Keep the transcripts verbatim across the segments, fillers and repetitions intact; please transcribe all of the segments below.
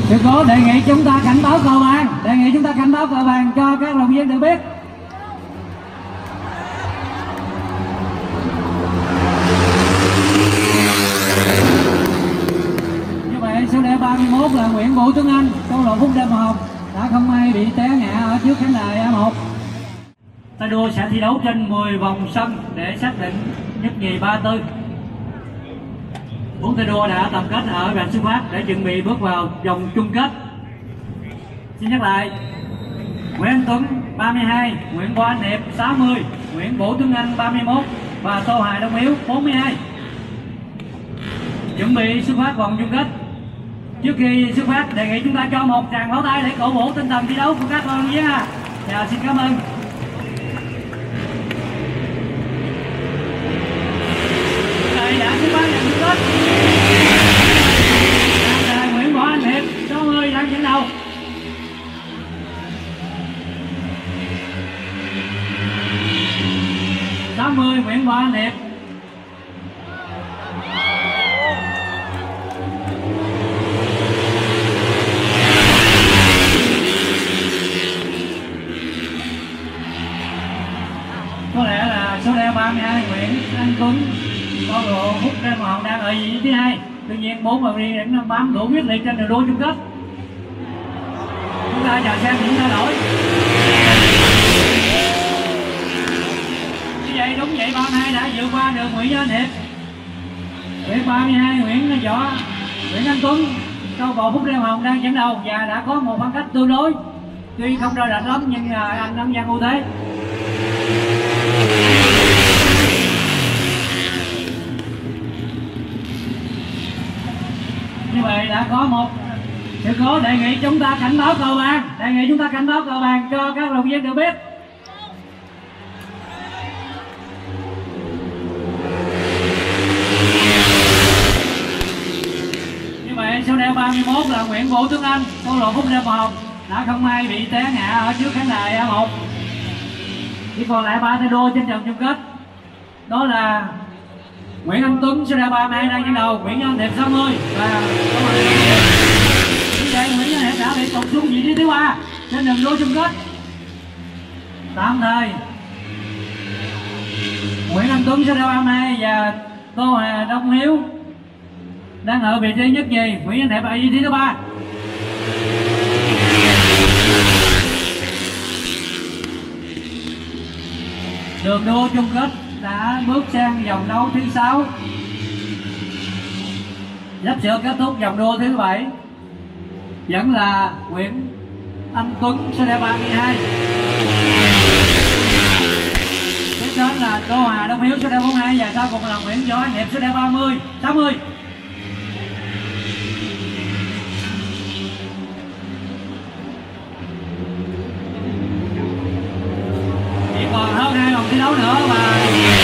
Sự cố đề nghị chúng ta cảnh báo cờ vàng, đề nghị chúng ta cảnh báo cờ vàng cho các đồng viên được biết. Như vậy số đề ba mươi mốt là Nguyễn Vũ Tuấn Anh, câu lạc bộ Phúc Đêm Hồng đã không may bị té ngã ở trước khán đài A một. Tay đua sẽ thi đấu trên mười vòng sân để xác định nhất nhì ba tư. Bốn tay đua đã tập kết ở vạch xuất phát để chuẩn bị bước vào vòng chung kết. Xin nhắc lại: Nguyễn Anh Tuấn ba mươi hai, Nguyễn Võ Anh Hiệp sáu mươi, Nguyễn Vũ Tuấn Anh ba mươi mốt và Tô Hà Đông Hiếu bốn mươi hai. Chuẩn bị xuất phát vòng chung kết. Trước khi xuất phát, đề nghị chúng ta cho một tràng pháo tay để cổ vũ tinh thần thi đấu của các con nhé. Chào, xin cảm ơn. Đã xuất phát vòng chung kết. Nguyễn Võ Anh Hiệp sáu mươi đang dẫn đầu. sáu mươi Nguyễn Võ Anh Hiệp. Có lẽ là số đeo ba mươi hai Nguyễn Anh Tuấn câu lạc bộ Phúc Đêm Hồng đang ở vị trí thứ hai. Tuy nhiên bốn vận riêng vẫn bám đủ quyết liệt trên đường đua chung kết. Chúng ta chờ xem những thay đổi. Như vậy đúng vậy, ba mươi hai đã vượt qua được Nguyễn Anh Hiệp. Nguyễn ba mươi hai Nguyễn Võ Nguyễn Anh Tuấn câu lạc bộ Phúc Đêm Hồng đang dẫn đầu và đã có một khoảng cách tương đối, tuy không rơi rạch lắm nhưng anh nắm giang ưu thế. Như vậy đã có một sự cố, đề nghị chúng ta cảnh báo cờ vàng, đề nghị chúng ta cảnh báo cờ vàng cho các đồng viên được biết. Như vậy số đeo ba mươi mốt là Nguyễn Vũ Tuấn Anh, câu lạc bộ Phúc Đêm Hồng đã không may bị té ngã ở trước khán đài A một. Chỉ còn lại ba tay đua trên vòng chung kết, đó là Nguyễn Anh Tuấn số đeo ba mươi hai đang dẫn đầu, Nguyễn Anh Hiệp sáu mươi và như vậy Nguyễn Anh Hiệp đã bị tụt xuống vị trí thứ ba trên đường đua chung kết. Tạm thời Nguyễn Anh Tuấn số đeo ba mươi hai và Tô Hà Đông Hiếu đang ở vị trí nhất nhì, Nguyễn Anh Hiệp ở vị trí thứ ba. Đường đua chung kết đã bước sang vòng đấu thứ sáu, sắp sửa kết thúc vòng đua thứ bảy. Vẫn là Nguyễn Anh Tuấn số đeo ba mươi hai, tiếp đến là Tô Hà Đông Hiếu số đeo bốn mươi hai và sau cùng là Nguyễn Võ Anh Hiệp số đeo ba mươi sáu mươi. Chỉ còn hơn hai vòng thi đấu nữa và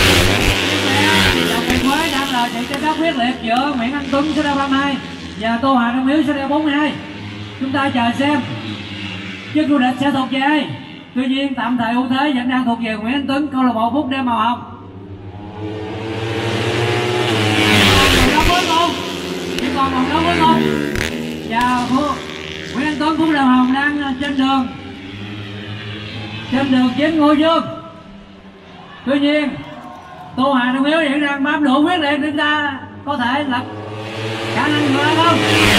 vòng quyền mới đang là trận tranh đấu quyết liệt giữa Nguyễn Anh Tuấn số đeo ba mươi hai và Tô Hà Đông Hiếu số đeo bốn mươi hai. Chúng ta chờ xem chức vô địch sẽ thuộc về ai. Tuy nhiên tạm thời ưu thế vẫn đang thuộc về Nguyễn Anh Tuấn, câu lạc bộ Phúc Đêm Màu Hồng. Chỉ còn một đấu cuối cùng và Nguyễn Anh Tuấn Phúc Đêm Hồng đang trên đường trên đường chiếm ngôi vương. Tuy nhiên Tô Hà Đông Hiếu hiện đang bám đủ quyết liệt, chúng ta có thể là khả năng ngựa không?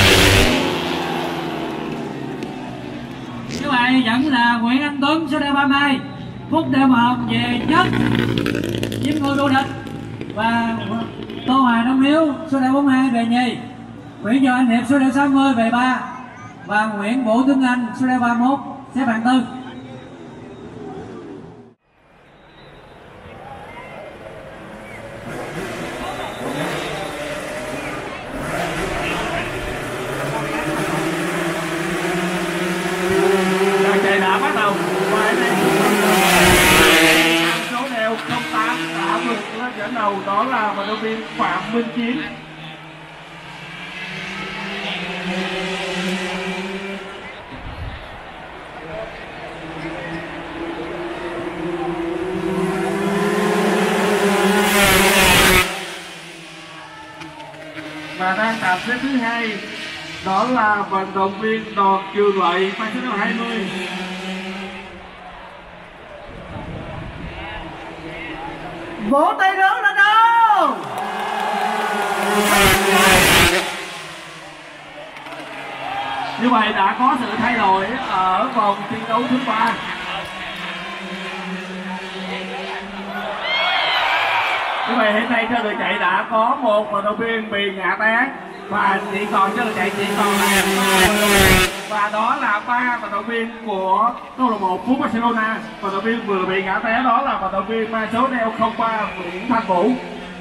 Như vậy vẫn là Nguyễn Anh Tuấn số đeo ba mươi hai, Phúc Đêm Hồng về nhất chiếm ngôi vô địch và Tô Hà Đông Hiếu số đeo bốn mươi hai về nhì, Nguyễn Võ Anh Hiệp số đeo sáu mươi về ba và Nguyễn Vũ Tuấn Anh số đeo ba mươi mốt xếp hạng tư. Đã bắt đầu qua đây số đeo không tám đã vượt lên dẫn đầu, đó là vận động viên Phạm Minh Chiến. Và đang tạm xếp thứ hai đó là vận động viên Đoàn Trường Lợi mang số number hai mươi. Vỗ tay lớn lên đâu. Như vậy đã có sự thay đổi ở vòng thi đấu thứ ba. Như vậy hiện nay trên đường chạy đã có một vận động viên bị ngã té và chỉ còn trên đường chạy chỉ còn là và đó là ba vận động viên của câu lạc bộ Phú Barcelona. Vận động viên vừa bị ngã té đó là vận động viên mang số đeo không ba Nguyễn Thanh Vũ.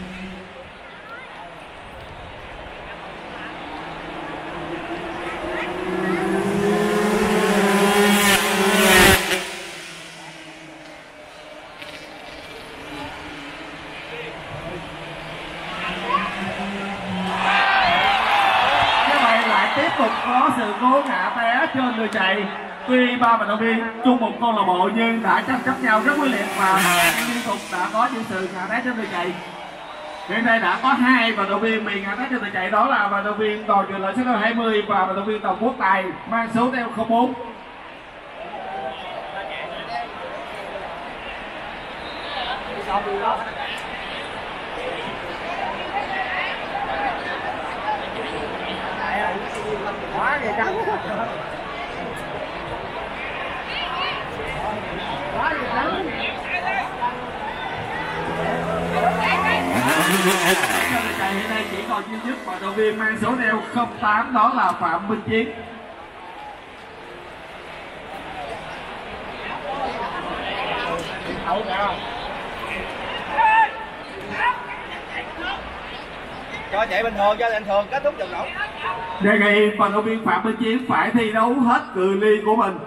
Có sự cố ngã té trên đường chạy. Tuy ba vận động viên chung một câu lạc bộ nhưng đã tranh chấp nhau rất quyết liệt và liên tục đã có những sự ngã té trên đường chạy. Hiện nay đã có hai vận động viên bị ngã té trên đường chạy, đó là vận động viên Đoàn Trường Lợi số number hai mươi và vận động viên Tổng Quốc Tài mang số đeo không bốn. Quá vậy căng. Quá vậy căng. Chạy hiện nay chỉ còn duy nhất vận động viên mang số đeo không tám, đó là Phạm Minh Chiến. Cho chạy bình thường, cho bình thường, kết thúc trận đấu. Đề nghị vận động viên Phạm Minh Chiến phải thi đấu hết cự ly của mình.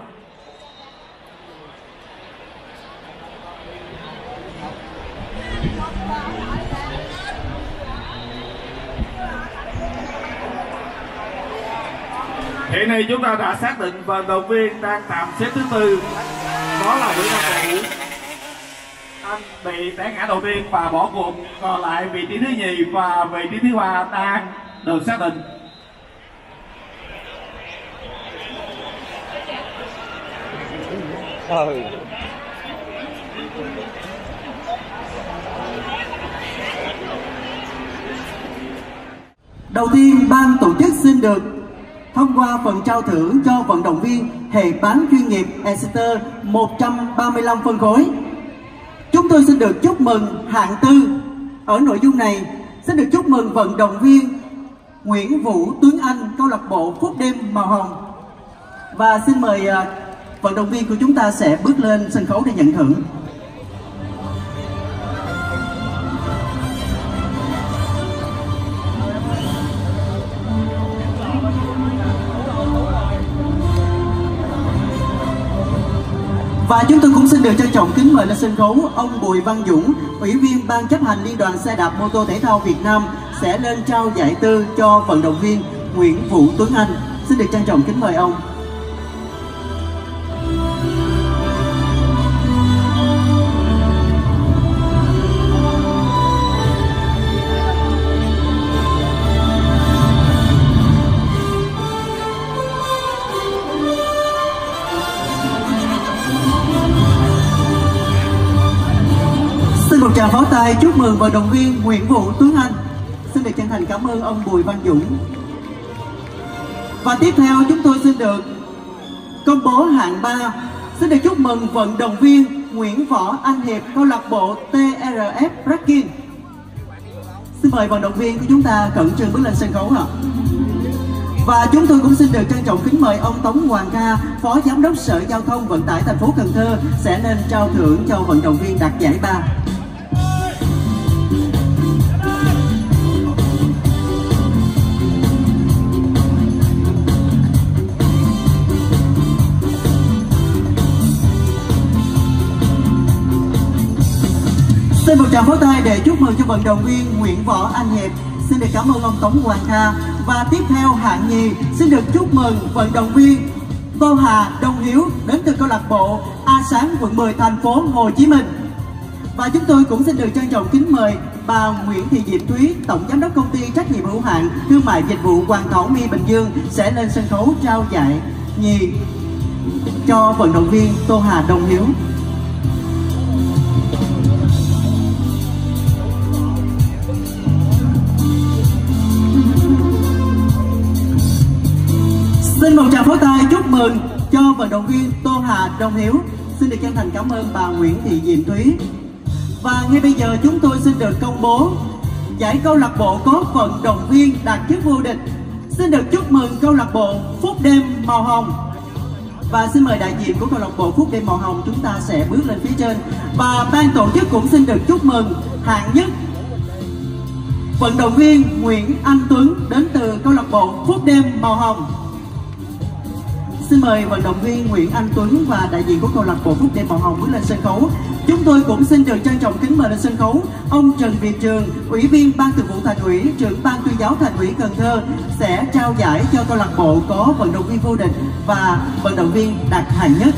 Hiện nay chúng ta đã xác định vận động viên đang tạm xếp thứ tư, đó là Nguyễn Thanh Vũ. Anh bị té ngã đầu tiên và bỏ cuộc, còn lại vị trí thứ nhì và vị trí thứ ba đang được xác định. Ừ. Đầu tiên, ban tổ chức xin được thông qua phần trao thưởng cho vận động viên hệ bán chuyên nghiệp Exeter một trăm ba mươi lăm phân khối. Chúng tôi xin được chúc mừng hạng tư ở nội dung này. Xin được chúc mừng vận động viên Nguyễn Vũ Tuấn Anh, câu lạc bộ Phúc Đêm Màu Hồng. Và xin mời uh, vận động viên của chúng ta sẽ bước lên sân khấu để nhận thưởng. Và chúng tôi cũng xin được trân trọng kính mời lên sân khấu ông Bùi Văn Dũng, Ủy viên Ban chấp hành Liên đoàn Xe đạp mô tô thể thao Việt Nam sẽ lên trao giải tư cho vận động viên Nguyễn Vũ Tuấn Anh. Xin được trân trọng kính mời ông. Một tràng pháo tay chúc mừng vận động viên Nguyễn Vũ Tuấn Anh. Xin được chân thành cảm ơn ông Bùi Văn Dũng. Và tiếp theo chúng tôi xin được công bố hạng ba. Xin được chúc mừng vận động viên Nguyễn Võ Anh Hiệp, câu lạc bộ tê rờ ép Bracken. Xin mời vận động viên của chúng ta khẩn trương bước lên sân khấu ạ. Và chúng tôi cũng xin được trân trọng kính mời ông Tống Hoàng Kha, Phó Giám đốc Sở Giao thông Vận tải thành phố Cần Thơ sẽ lên trao thưởng cho vận động viên đạt giải ba. Xin một tràng pháo tay để chúc mừng cho vận động viên Nguyễn Võ Anh Hiệp. Xin được cảm ơn ông Tống Hoàng Kha. Và tiếp theo hạng nhì xin được chúc mừng vận động viên Tô Hà Đông Hiếu đến từ câu lạc bộ A Sáng quận mười thành phố Hồ Chí Minh. Và chúng tôi cũng xin được trân trọng kính mời bà Nguyễn Thị Diễm Thúy, Tổng Giám đốc Công ty Trách nhiệm hữu hạn Thương mại Dịch vụ Hoàng Thổ My Bình Dương sẽ lên sân khấu trao giải nhì cho vận động viên Tô Hà Đồng Hiếu. Xin một tràng pháo tay chúc mừng cho vận động viên Tô Hà Đồng Hiếu. Xin được chân thành cảm ơn bà Nguyễn Thị Diễm Thúy. Và ngay bây giờ chúng tôi xin được công bố giải câu lạc bộ có vận động viên đạt chức vô địch. Xin được chúc mừng câu lạc bộ Phúc Đêm Màu Hồng. Và xin mời đại diện của câu lạc bộ Phúc Đêm Màu Hồng chúng ta sẽ bước lên phía trên. Và ban tổ chức cũng xin được chúc mừng hạng nhất vận động viên Nguyễn Anh Tuấn đến từ câu lạc bộ Phúc Đêm Màu Hồng. Xin mời vận động viên Nguyễn Anh Tuấn và đại diện của câu lạc bộ Phúc Đêm Màu Hồng bước lên sân khấu. Chúng tôi cũng xin được trân trọng kính mời lên sân khấu ông Trần Việt Trường, Ủy viên Ban Thường vụ Thành ủy, trưởng Ban Tuyên giáo Thành ủy Cần Thơ sẽ trao giải cho câu lạc bộ có vận động viên vô địch và vận động viên đạt hạng nhất.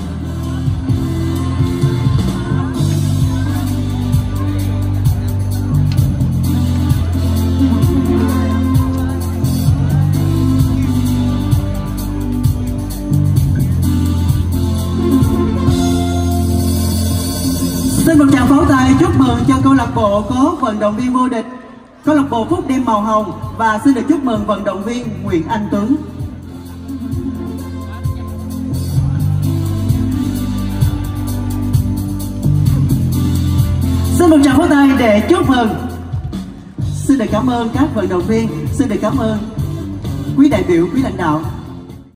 Xin một tràng pháo tay chúc mừng cho câu lạc bộ có vận động viên vô địch, câu lạc bộ Phúc Đêm Màu Hồng, và xin được chúc mừng vận động viên Nguyễn Anh Tuấn. Xin một tràng pháo tay để chúc mừng. Xin được cảm ơn các vận động viên, xin được cảm ơn quý đại biểu, quý lãnh đạo.